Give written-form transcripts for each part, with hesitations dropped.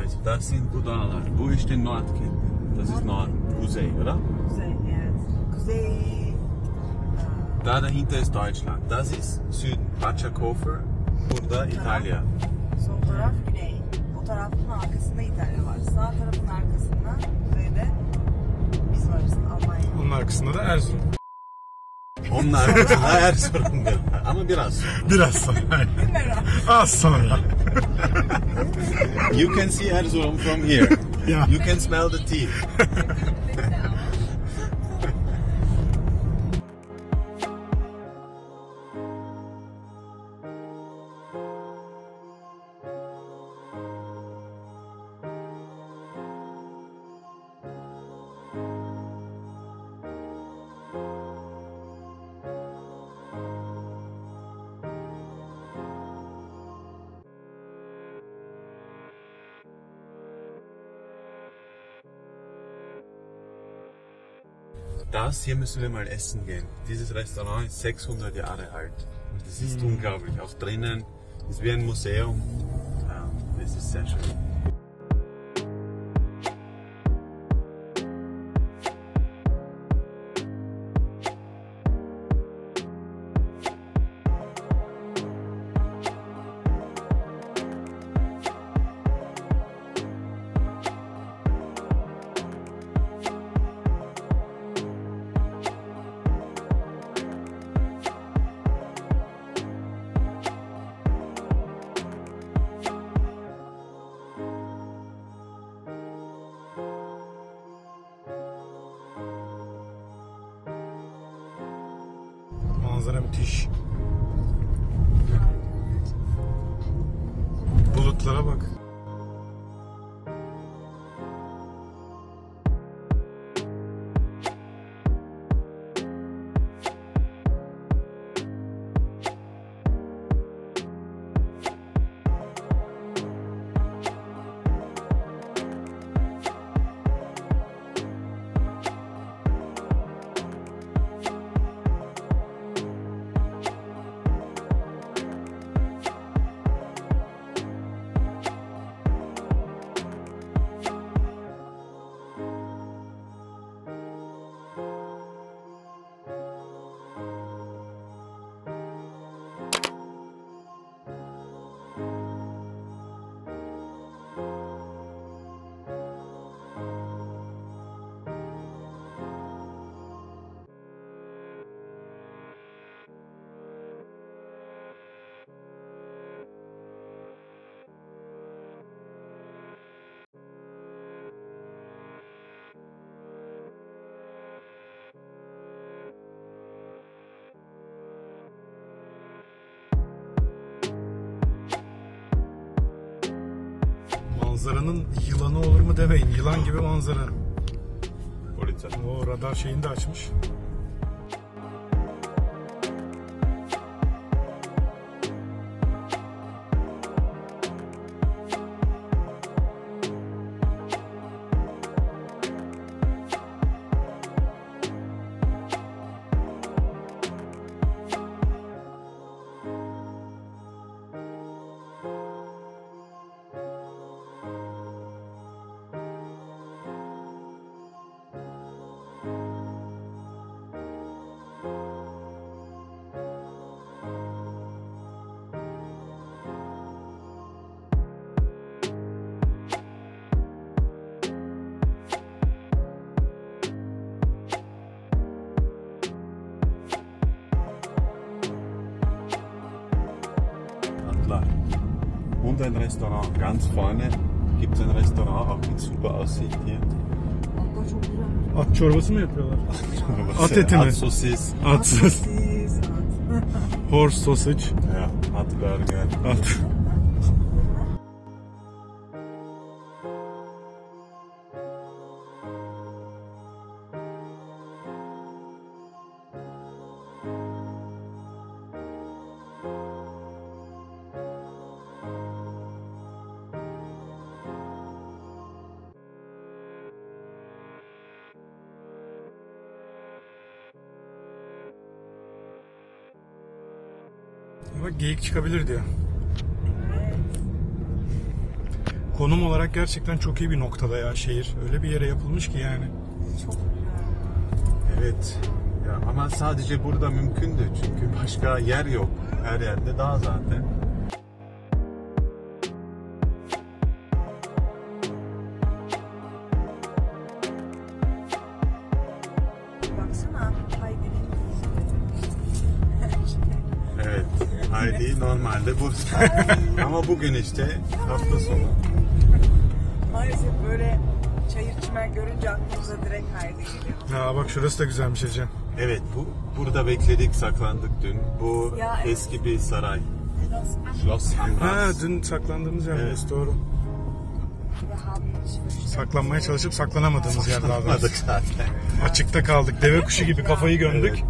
Also das sind bu dağlar. Bu işte Nordkette. Das ist Nord, Kuzey, oder? Kuzey, evet. Kuzey. Da dahinter ist Deutschland. Das ist Süden, Pachakofer. Burada İtalya. Sol taraf güney. O tarafın arkasında İtalya var. Sağ tarafın arkasında kuzeyde biz varız, Almanya. Onun arkasında da Erzurum. Onun arkasında Erzurum. Ama biraz sonra. Biraz sonra. Az sonra. You can see Erzurum from here. Yeah. You can smell the tea. Das hier müssen wir mal essen gehen. Dieses Restaurant ist 600 Jahre alt. Und das ist unglaublich. Auch drinnen ist wie ein Museum. Es ist sehr schön. Manzara müthiş. Bulutlara bak. Manzaranın yılanı olur mu demeyin. Yılan gibi manzara. Polizei. O radar şeyini de açmış. Und ein Restaurant. Ganz vorne gibt es ein Restaurant, auch mit super Aussicht hier. At çorbası mı yapıyorlar? At eti mi? At sosis. At sos. Horse sausage. Ja, at burger. At. Bak geyik çıkabilir diyor. Konum olarak gerçekten çok iyi bir noktada ya şehir. Öyle bir yere yapılmış ki yani. Çok güzel. Evet. Ya ama sadece burada mümkündü çünkü başka yer yok. Her yerde dağ zaten. Baksana Heidi'nin Evet. Heidi normalde burada. Ama bugün işte hafta sonu. maalesef böyle çayır çimen görünce aklımıza direkt Heidi geliyor. Ya bak şurası da güzelmiş Ece. Evet, burada bekledik, saklandık dün. Bu Ya, evet. eski bir saray. Schloss am Ha Rast. dün saklandığımız yer Evet. burası, doğru. Saklanmaya çalışıp saklanamadığımız yer daha doğrusu. Saklanmadık zaten. Açıkta kaldık. Deve kuşu gibi kafayı gömdük. Evet.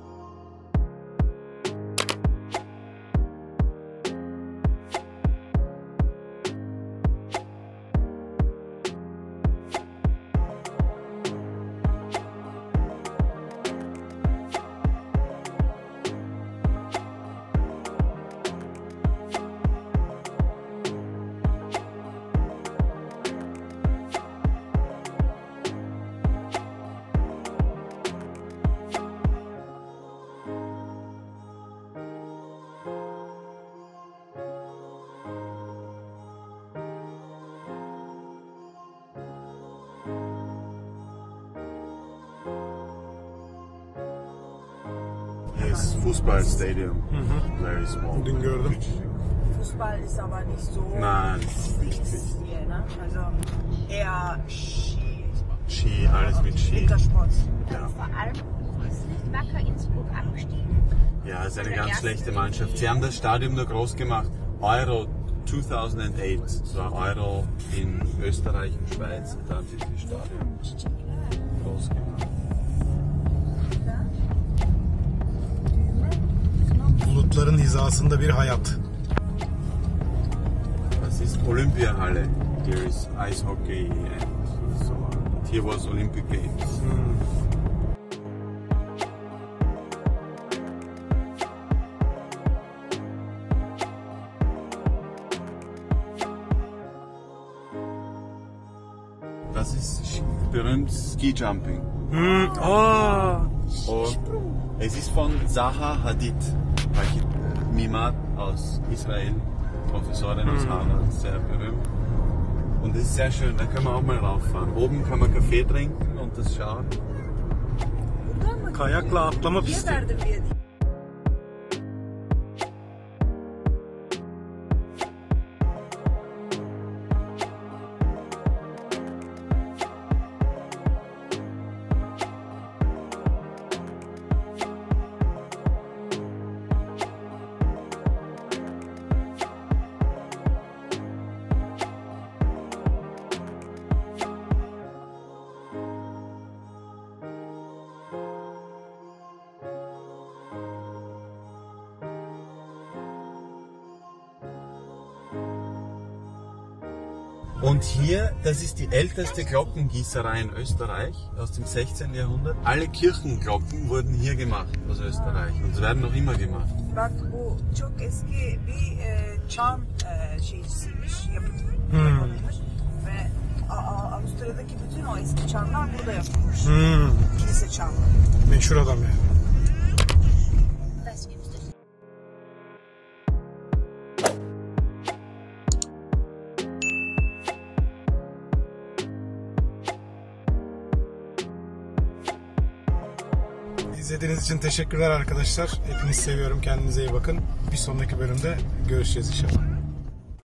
Yes, Fußballstadium. Very small. Dün gördüm. Fußball ist aber nicht so Nein, fix hier, ne? Also eher Ski, Ski, alles mit Ski. Wintersport. Ja. Vor allem ist nicht Wacker Innsbruck abgestiegen. Ja, ist eine ganz schlechte Mannschaft. Sie haben das Stadion nur groß gemacht. Euro 2008. Das war Euro in Österreich und Schweiz. Da haben sie das Stadion groß gemacht. Bulutların hizasında bir hayat. Das ist Olympiahalle. Here is ice hockey and so on. Here was Olympic Games. Das ist berühmt Ski Jumping. Aa, Und es ist von Zaha Hadid, Mimar aus Israel, Professorin aus Harvard, sehr berühmt. Und es ist sehr schön, da kann man auch mal rauffahren. Oben kann man Kaffee trinken und das schauen. Buradan mı? kayakla atlama Niye pisti. verdim diye değil. Und hier, das ist die älteste Glockengießerei in Österreich aus dem 16. Jahrhundert. Alle Kirchenglocken wurden hier gemacht aus Österreich und sie werden noch immer gemacht. Bak bu çok eski bir çan şeysiymiş, yapılmış. Ve Avusturya'daki bütün o eski çanlar burada yapılmış. Kilise çanları. Meşhur adam yani. Was gibt's denn? İzlediğiniz için teşekkürler arkadaşlar. Hepinizi seviyorum. Kendinize iyi bakın. Bir sonraki bölümde görüşeceğiz inşallah.